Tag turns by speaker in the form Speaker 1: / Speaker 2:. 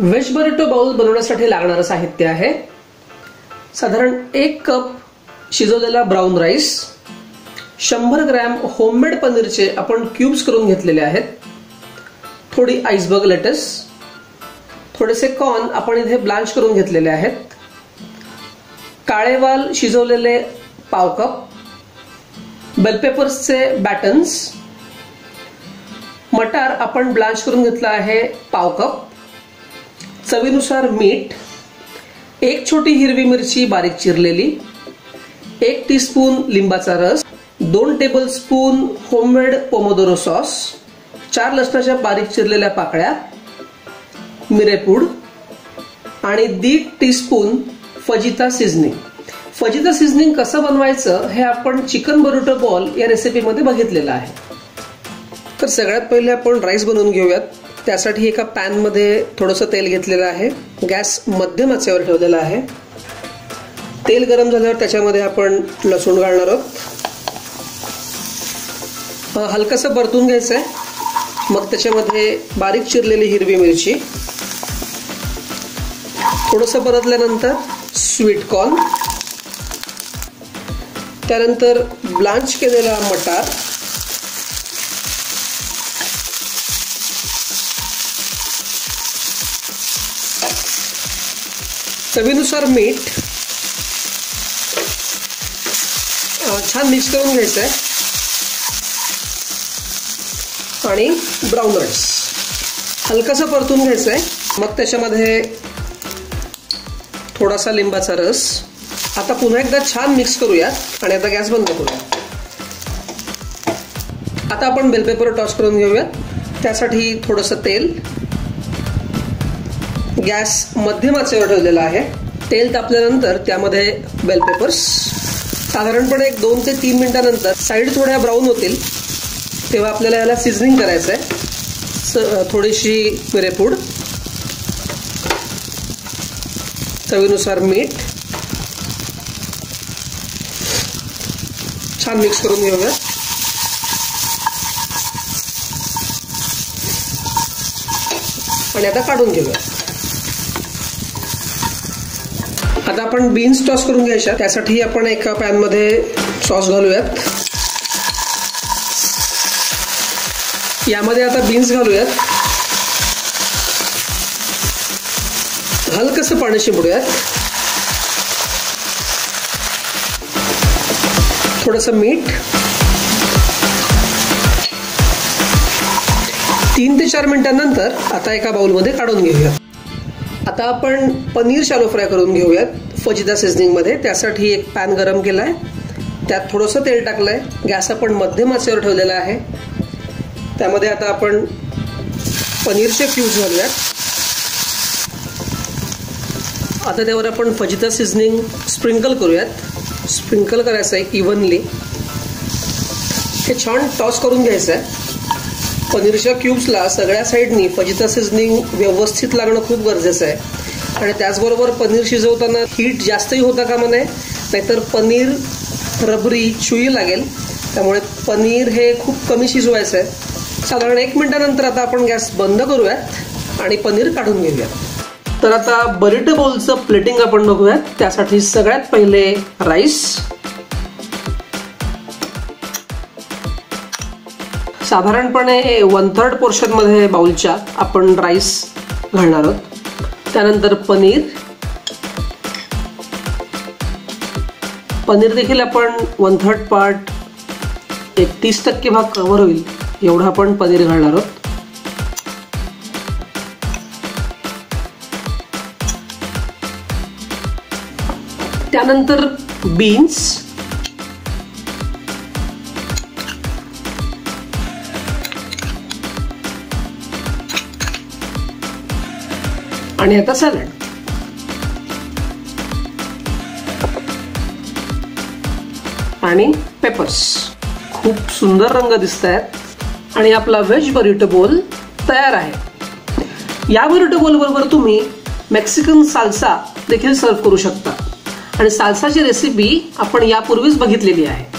Speaker 1: Veg बरिटो bowl बनवण्यासाठी लागणारं साहित्य आहे साधारण 1 कप शिजवलेला ब्राऊन राईस, 100 ग्रॅम होममेड पनीरचे आपण क्यूब्स करून घेतलेले आहेत, थोडी आईसबर्ग लेटस, थोडेसे कॉर्न आपण इथे ब्लांच करून घेतलेले आहेत, काळे वाल शिजवलेले पाव कप, बेल पेपर्सचे बॅटन्स, मटार आपण ब्लांच करून घेतला आहे पाव कप, चवीनुसार मीठ, 1 छोटी हिरवी मिरची बारीक चिरलेली, 1 टीस्पून लिंबाचा रस, 2 टेबलस्पून होममेड पोमोदोरो सॉस, 4 लसणाच्या बारीक चिरलेल्या पाकळ्या, मिरेपूड आणि 1.5 teaspoon fajita seasoning. Fajita seasoning कसं बनवायचं हे आपण चिकन बरिटो बॉल या रेसिपीमध्ये बघितलेलं आहे. तर सगळ्यात पहिले आपण राईस बनवून घेऊयात. त्यासाठी एका पॅन मध्ये थोडंसं तेल घेतलेलं आहे, गॅस मध्यम आचेवर ठेवलेला आहे. तेल गरम झाल्यावर त्याच्यामध्ये आपण लसूण घालणार आहोत. हलकंसं परतून घ्यायचं आहे. मग त्याच्यामध्ये बारीक चिरलेली हिरवी मिरची, थोडंसं परतल्यानंतर स्वीट कॉर्न, त्यानंतर ब्लांच केलेला मटार, चवीनुसार मीठ, छान मिक्स करून घ्यायचं आहे आणि ब्राऊन राईस हलकासा परतून घ्यायचं आहे. मग त्याच्यामध्ये थोडासा लिंबाचा रस. आता पुन्हा एकदा छान मिक्स करूयात आणि आता गॅस बंद करूया. आता आपण बेल पेपर टॉस करून घेऊयात. त्यासाठी थोडंसं तेल, गॅस मध्यम आचेवर ठेवलेला आहे. तेल तापल्यानंतर त्यामध्ये बेल पेपर्स साधारणपणे 2 ते 3 मिनिटांनंतर साईड थोड्या ब्राऊन होतील तेव्हा आपल्याला याला सीझनिंग करायचं आहे. थोडीशी मिरेपूड, चवीनुसार मीठ, छान मिक्स करून घेऊया. आणि आता काढून घेऊया. आता आपण बीन्स टॉस करून घ्यायच्या. त्यासाठी आपण एका पॅन मध्ये सॉस घालूयात. यामध्ये आता बीन्स घालूयात. हलकसं पाणी शिंपडूयात. थोडंसं मीठ, 3 ते 4 मिनिटांनंतर आता एका बाउलमध्ये काढून घेऊया. आता आपण पनीर शालो फ्राय करून घेऊयात फजिता सीझनिंग मध्ये. त्यासाठी एक पॅन गरम केलाय, त्यात थोडंसं तेल टाकलंय. गॅस आपण मध्यम आचेवर ठेवलेला आहे. त्यामध्ये आता आपण पनीरचे क्यूब्स घालूयात. आता त्यावर आपण फजिता सीझनिंग स्प्रिंकल करूयात. स्प्रिंकल करायचं आहे इव्हनली. हे छान टॉस करून घ्यायचं आहे. पनीरच्या क्यूब्सला सगळ्या साईडनी फजिता सीझनिंग व्यवस्थित लागणं खूप गरजेचं आहे. आणि त्याचबरोबर पनीर शिजवताना हीट जास्तही होता कामा नये, नाहीतर पनीर रबरी चुई लागेल. त्यामुळे पनीर हे खूप कमी शिजवायचं आहे. साधारण 1 मिनिटानंतर आता आपण गॅस बंद करूयात आणि पनीर काढून घेऊयात. तर आता बरिटो बाउलचं प्लेटिंग आपण बघूयात. त्यासाठी सगळ्यात पहिले राईस, साधारणपणे 1/3 पोर्शन मध्ये बाउलच्या आपण राईस घालणार आहोत. त्यानंतर पनीर देखील आपण 1/3 पार्ट, 30% भाग कव्हर होईल एवढं आपण पनीर घालणार आहोत. त्यानंतर बीन्स, आणि आता सॅलड. आणि पेपर्स. खूप सुंदर रंग दिसत आहेत आणि आपला व्हेज बरिटो बोल तयार आहे. या बरिटो बोल बरोबर तुम्ही मेक्सिकन साल्सा देखील सर्व करू शकता. आणि साल्साची रेसिपी आपण यापूर्वीच बघितलेली आहे.